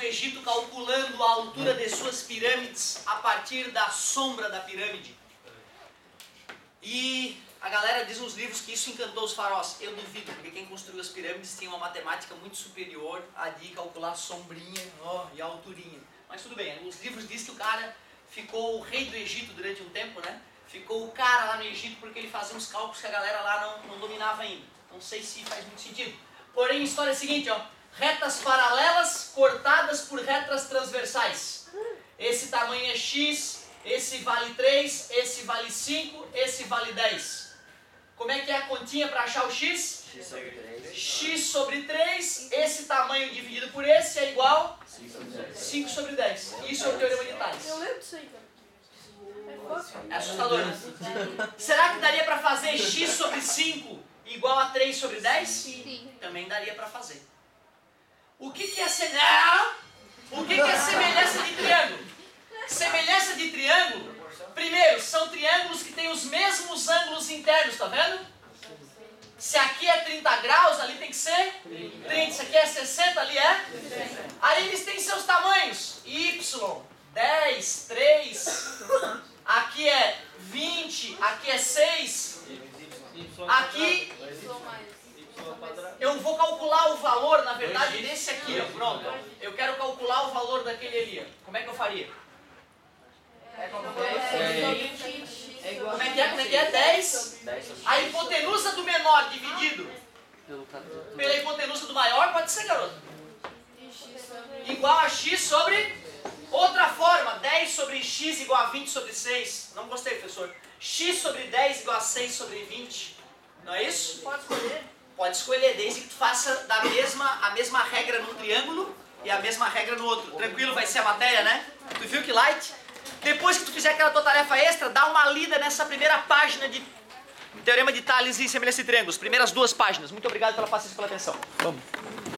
Egito calculando a altura de suas pirâmides a partir da sombra da pirâmide. E a galera diz nos livros que isso encantou os faraós. Eu duvido, porque quem construiu as pirâmides tinha uma matemática muito superior a de calcular a sombrinha e a alturinha. Mas tudo bem, os livros dizem que o cara ficou o rei do Egito durante um tempo, né? Ficou o cara lá no Egito porque ele fazia uns cálculos que a galera lá não dominava ainda. Não sei se faz muito sentido. Porém, a história é a seguinte, ó. Retas paralelas cortadas por retas transversais. Esse tamanho é x, esse vale 3, esse vale 5, esse vale 10. Como é que é a continha para achar o x? X sobre 3, esse tamanho dividido por esse é igual a 5 sobre 10. Isso é o Teorema de Tales. Eu lembro disso aí, cara. É assustador, né? Será que daria para fazer x sobre 5 igual a 3 sobre 10? Sim. Também daria para fazer. O que é semelhança? O que é semelhança de triângulo? Semelhança de triângulo, primeiro, são triângulos que têm os mesmos ângulos internos, tá vendo? Se aqui é 30 graus, ali tem que ser 30. Se aqui é 60, ali é? Aí eles têm seus tamanhos. Y, 10, 3. Aqui é 20, aqui é 6. Aqui eu vou calcular o valor, na verdade, desse aqui, ó. Pronto. Eu quero calcular o valor daquele ali, ó. Como é que eu faria? Como é que é? Como é que é? 10. A hipotenusa do menor dividido pela hipotenusa do maior, pode ser, garoto? Igual a x sobre... Outra forma, 10 sobre x igual a 20 sobre 6. Não gostei, professor. X sobre 10 igual a 6 sobre 20. Não é isso? Pode escolher. Pode escolher, desde que tu faça a mesma regra num triângulo e a mesma regra no outro. Tranquilo, vai ser a matéria, né? Tu viu que light? Depois que tu fizer aquela tua tarefa extra, dá uma lida nessa primeira página de Teorema de Tales e Semelhança de Triângulos. Primeiras 2 páginas. Muito obrigado pela paciência e pela atenção. Vamos.